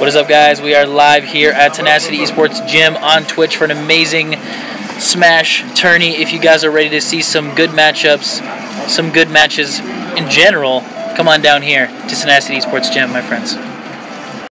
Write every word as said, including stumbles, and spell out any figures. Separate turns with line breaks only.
What is up, guys? We are live here at Tenacity Esports Gym on Twitch for an amazing Smash tourney. If you guys are ready to see some good matchups, some good matches in general, come on down here to Tenacity Esports Gym, my friends.